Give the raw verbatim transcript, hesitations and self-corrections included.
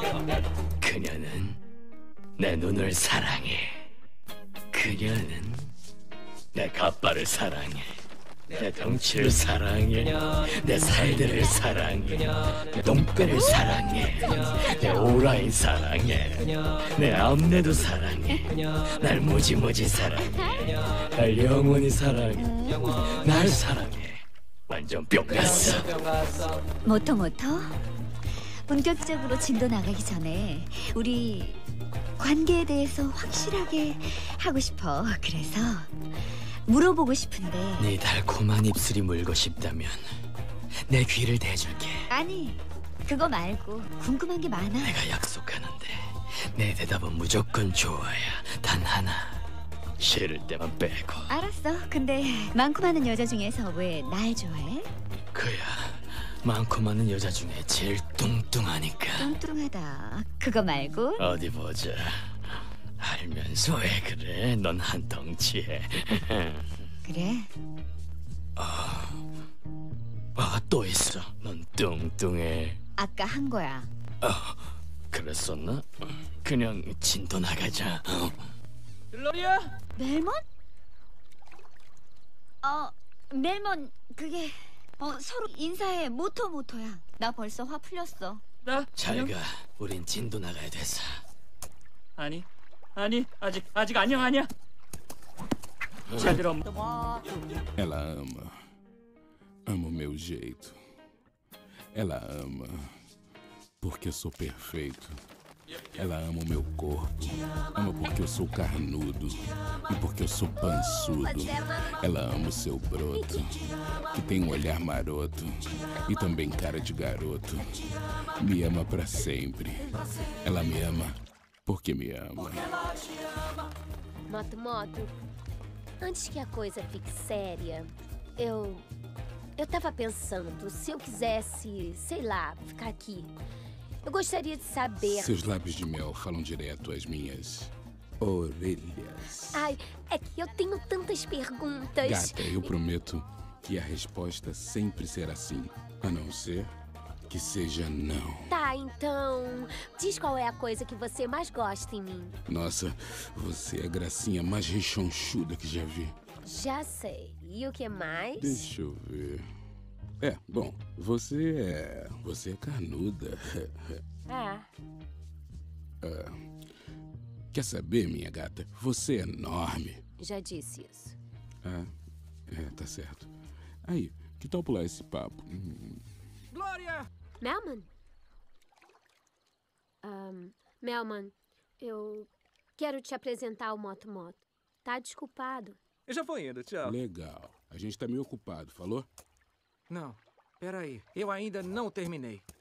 그녀는 내 눈을 사랑해. 그녀는 내 가빠를 사랑해. 내 덩치를 사랑해. 내 살들을 사랑해. 내 똥배를 사랑해. 내 오라인 사랑해. 내 암내도 사랑해. 날 무지무지 사랑해. 날 영원히 사랑해. 날 사랑해. 완전 뿅 갔어. 모토 모토? 본격적으로 진도 나가기 전에 우리 관계에 대해서 확실하게 하고 싶어. 그래서 물어보고 싶은데. 네 달콤한 입술이 물고 싶다면 내 귀를 대줄게. 아니, 그거 말고 궁금한 게 많아. 내가 약속하는데 내 대답은 무조건 좋아야. 단 하나, 싫을 때만 빼고. 알았어. 근데 많고 많은 여자 중에서 왜 날 좋아해? 그야 많고 많은 여자 중에 제일 뚱뚱하니까. 뚱뚱하다. 그거 말고? 어디 보자. 알면서 왜 그래? 넌 한 덩치해. 그래? 아, 아, 또 있어. 넌 뚱뚱해. 아까 한 거야. 아, 그랬었나? 그냥 진도 나가자. 어. 글로리아? 멜몬? 어, 멜몬 그게 어 서로 인사해. 모토 모토야. 나 벌써 화 풀렸어. 나? 잘 가. 우린 진도 나가야 돼서. 아니, 아니, 아직, 아직 안녕 아니야. 잘 들어. Ela ama. Ama o meu jeito. Ela ama porque eu sou perfeito. Ela ama o meu corpo. Ama porque eu sou carnudo. E porque eu sou pançudo. Ela ama o seu broto, que tem um olhar maroto e também cara de garoto. Me ama pra sempre. Ela me ama porque me ama. Moto Moto, antes que a coisa fique séria, eu... Eu tava pensando, se eu quisesse, sei lá, ficar aqui, eu gostaria de saber... Seus lábios de mel falam direto às minhas orelhas. Ai, é que eu tenho tantas perguntas. Gata, eu prometo que a resposta sempre será sim, a não ser que seja não. Tá, então, diz qual é a coisa que você mais gosta em mim. Nossa, você é a gracinha mais rechonchuda que já vi. Já sei. E o que mais? Deixa eu ver. É, bom, você é... Você é carnuda. Ah. Ah, quer saber, minha gata? Você é enorme. Já disse isso. Ah, é, tá certo. Aí, que tal pular esse papo? Hum. Glória! Melman? Um, Melman, eu quero te apresentar o Moto Moto. Tá desculpado. Eu já vou indo, tchau. Legal. A gente tá meio ocupado, falou? Não, peraí. Eu ainda não terminei.